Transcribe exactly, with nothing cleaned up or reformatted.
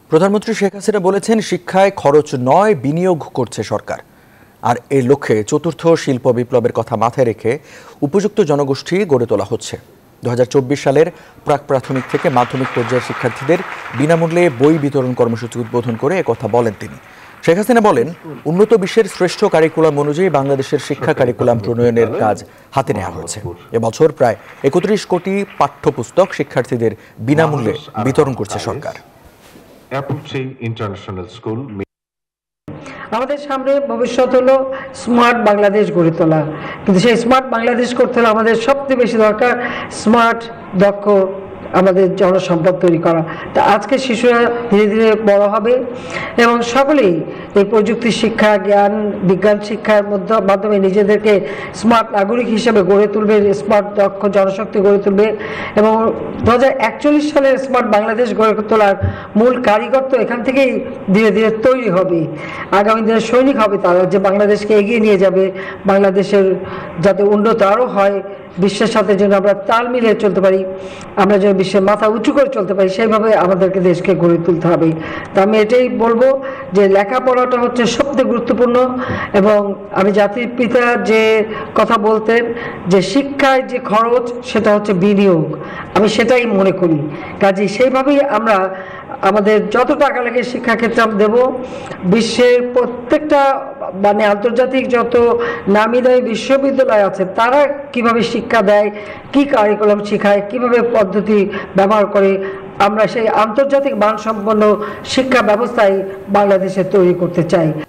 প্রধানমন্ত্রী শেখ হাসিনা বলেছেন, শিক্ষায় খরচ নয়, বিনিয়োগ করছে সরকার। আর এর লক্ষ্যে চতুর্থ শিল্প বিপ্লবের কথা মাথায় রেখে উপযুক্ত জনগোষ্ঠী গড়ে তোলা হচ্ছে। দু হাজার চব্বিশ সালের প্রাক প্রাথমিক থেকে মাধ্যমিক পর্যায়ের শিক্ষার্থীদের বিনামূল্যে বই বিতরণ কর্মসূচি উদ্বোধন করে একথা বলেন তিনি। শেখ হাসিনা বলেন, উন্নত বিশ্বের শ্রেষ্ঠ কারিকুলাম অনুযায়ী বাংলাদেশের শিক্ষা কারিকুলাম প্রণয়নের কাজ হাতে নেওয়া হয়েছে। এবছর প্রায় একত্রিশ কোটি পাঠ্যপুস্তক শিক্ষার্থীদের বিনামূল্যে বিতরণ করছে সরকার। আমাদের সামনে ভবিষ্যৎ হলো স্মার্ট বাংলাদেশ গড়ে তোলা, কিন্তু সেই স্মার্ট বাংলাদেশ করতে হলে আমাদের সবচেয়ে বেশি দরকার স্মার্ট দক্ষ আমাদের জনসম্পদ তৈরি করা। তা আজকে শিশুরা ধীরে ধীরে বড় হবে এবং সকলেই এই প্রযুক্তি শিক্ষা, জ্ঞান বিজ্ঞান শিক্ষার মধ্যে মাধ্যমে নিজেদেরকে স্মার্ট নাগরিক হিসেবে গড়ে তুলবে, স্মার্ট দক্ষ জনশক্তি গড়ে তুলবে। এবং দু হাজার একচল্লিশ সালের স্মার্ট বাংলাদেশ গড়ে তোলার মূল কারিগর তো এখান থেকেই ধীরে ধীরে তৈরি হবে। আগামী দিনে সৈনিক হবে তারা, যে বাংলাদেশকে এগিয়ে নিয়ে যাবে, বাংলাদেশের যাতে উন্নত আরও হয়, বিশ্বের সাথে যেন আমরা তাল মিলিয়ে চলতে পারি, আমরা যেন বিশ্বের মাথা উঁচু করে চলতে পারি, সেইভাবে আমাদেরকে দেশকে গড়ে তুলতে হবে। তা আমি এটাই বলবো যে লেখাপড়াটা হচ্ছে সবচেয়ে গুরুত্বপূর্ণ। এবং আমি জাতির পিতা যে কথা বলতেন যে শিক্ষায় যে খরচ সেটা হচ্ছে বিনিয়োগ, আমি সেটাই মনে করি। কাজেই সেইভাবেই আমরা আমাদের যত টাকা লাগে শিক্ষাক্ষেত্রে আমরা দেবো। বিশ্বের প্রত্যেকটা মানে আন্তর্জাতিক যত নামি দামি বিশ্ববিদ্যালয় আছে তারা কিভাবে শিক্ষা দেয়, কি কারিকুলাম শেখায়, কিভাবে পদ্ধতি ব্যবহার করে, আমরা সেই আন্তর্জাতিক মানসম্পন্ন শিক্ষা ব্যবস্থায় বাংলাদেশে তৈরি করতে চাই।